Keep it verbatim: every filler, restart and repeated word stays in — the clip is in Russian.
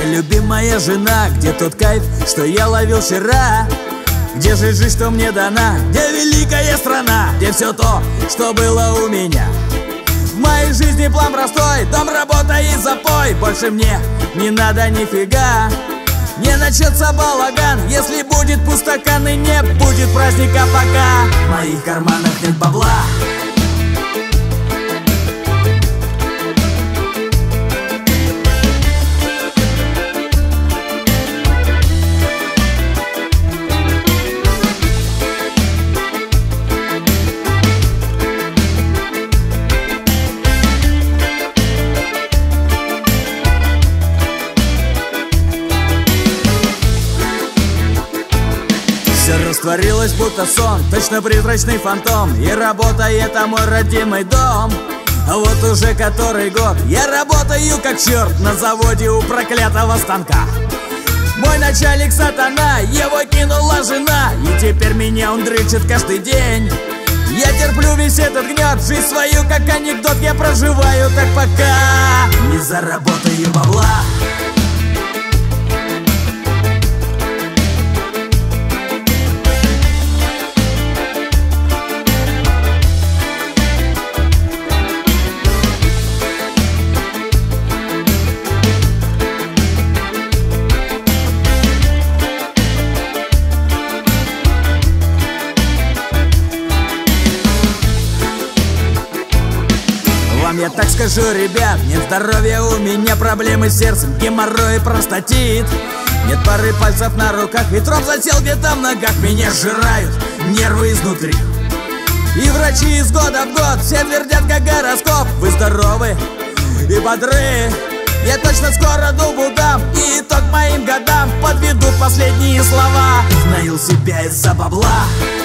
Где любимая жена, где тот кайф, что я ловил вчера? Где же жизнь, что мне дана? Где великая страна? Где все то, что было у меня? В моей жизни план простой: дом, работа и запой. Больше мне не надо нифига. Не начнется балаган, если будет пустакан, и не будет праздника пока. В моих карманах нет бабла. Все растворилось, будто сон, точно призрачный фантом. И работа — это мой родимый дом. А вот уже который год я работаю как черт на заводе у проклятого станка. Мой начальник сатана, его кинула жена, и теперь меня он дрючит каждый день. Я терплю весь этот гнет, жизнь свою как анекдот я проживаю так, пока не заработаю бабла. Вам я так скажу, ребят, нет здоровья у меня, проблемы с сердцем, геморрой и простатит. Нет пары пальцев на руках, ветром засел где-то в ногах. Меня сжирают нервы изнутри. И врачи из года в год все твердят как гороскоп: вы здоровы и бодры. Я точно скоро дубу дам, и итог моим годам подведут последние слова. Гноил себя из-за бабла.